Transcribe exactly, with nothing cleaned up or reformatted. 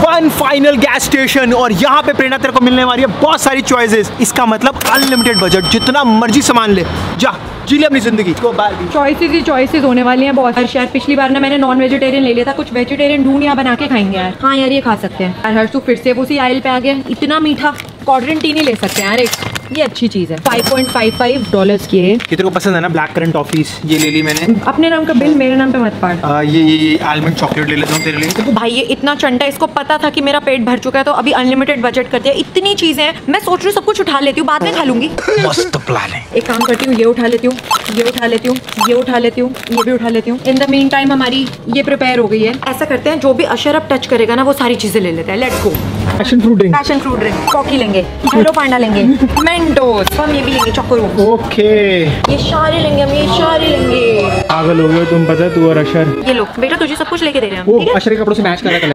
One final gas station और यहाँ पे प्रेरणा तेरे को मिलने वाली है बहुत सारी चॉइसेस। इसका मतलब अनलिमिटेड बजट, जितना मर्जी सामान ले, जा जी ले अपनी जिंदगी को। चॉइसेस ही चॉइसेस होने वाली हैं बहुत। यार पिछली बार ना मैंने नॉन वेजिटेरियन ले लिया था, कुछ वेजिटेरियन ढूंढ यहाँ बना के खाएंगे यार। हाँ यार ये खा सकते हैं यार। हर्षू फिर से उसी आइल पे आ गया, इतना मीठा क्वाड्रेंटीनी ले सकते हैं यार एक, ये अच्छी चीज है। Five point five five dollars की है। तेरे को पसंद है ना ब्लैक करंट टॉफीज, ये ले ली मैंने। अपने नाम का बिल मेरे नाम पे मत पाड़। आ, ये ये आलमंड चॉकलेट ले लेता हूँ तेरे लिए। तो भाई ये इतना चंटा, इसको पता था कि मेरा पेट भर चुका है तो अभी अनलिमिटेड बजट करते हैं। इतनी चीजें हैं, मैं सोच रही हूँ सब कुछ उठा लेती हूँ, बाद में खा लूंगी। मस्त प्लान है। एक काम करती हूँ, ये उठा लेती हूँ, ये उठा लेती हूँ, ये उठा लेती हूँ, ये भी उठा लेती हूँ। इन द मीन टाइम हमारी ये प्रिपेयर हो गई है। ऐसा करते हैं जो भी अशरफ टच करेगा ना वो सारी चीजें ले लेते हैं। Let's go. Passion fruit drink, passion fruit drink, कॉकी लेंगे, हेलो पांडा लेंगे, मेंटोस, हम ये भी लेंगे, चोकोरो। ओके ये सारे लेंगे, हम ये सारे लेंगे। पागल हो गए तुम, पता है तू और अशर। ये लो बेटा, तुझे सब कुछ लेके दे रहे हैं। वो अशर के कपड़ों से मैच कर रहा है।